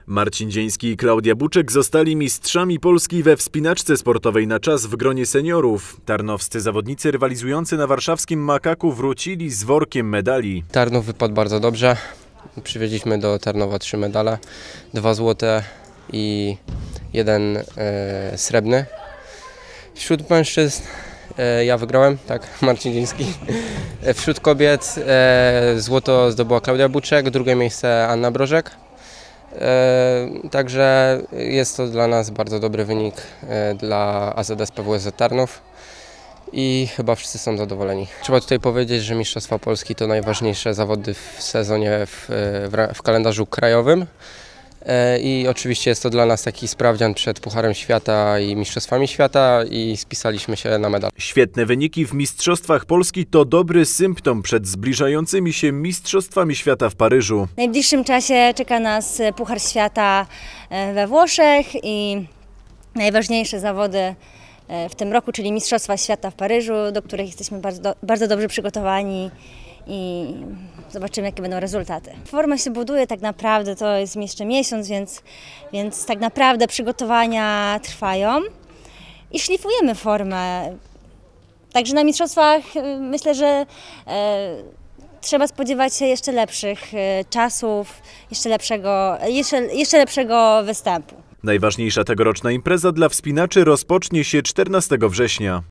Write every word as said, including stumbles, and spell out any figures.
Marcin Dzieński i Klaudia Buczek zostali mistrzami Polski we wspinaczce sportowej na czas w gronie seniorów. Tarnowscy zawodnicy rywalizujący na warszawskim Makaku wrócili z workiem medali. Tarnów wypadł bardzo dobrze. Przywieźliśmy do Tarnowa trzy medale, dwa złote i jeden e, srebrny. Wśród mężczyzn e, ja wygrałem, tak, Marcin Dzieński. Wśród kobiet e, złoto zdobyła Klaudia Buczek, drugie miejsce Anna Brożek. E, także jest to dla nas bardzo dobry wynik e, dla A Z S P W S Z Tarnów i chyba wszyscy są zadowoleni. Trzeba tutaj powiedzieć, że Mistrzostwa Polski to najważniejsze zawody w sezonie w, w, w kalendarzu krajowym e, i oczywiście jest to dla nas taki sprawdzian przed Pucharem Świata i Mistrzostwami Świata i spisaliśmy się na medal. Świetne wyniki w Mistrzostwach Polski to dobry symptom przed zbliżającymi się Mistrzostwami Świata w Paryżu. W najbliższym czasie czeka nas Puchar Świata we Włoszech i najważniejsze zawody w tym roku, czyli Mistrzostwa Świata w Paryżu, do których jesteśmy bardzo, bardzo dobrze przygotowani i zobaczymy, jakie będą rezultaty. Forma się buduje tak naprawdę, to jest jeszcze miesiąc, więc, więc tak naprawdę przygotowania trwają i szlifujemy formę. Także na mistrzostwach myślę, że e, trzeba spodziewać się jeszcze lepszych e, czasów, jeszcze lepszego, jeszcze, jeszcze lepszego występu. Najważniejsza tegoroczna impreza dla wspinaczy rozpocznie się czternastego września.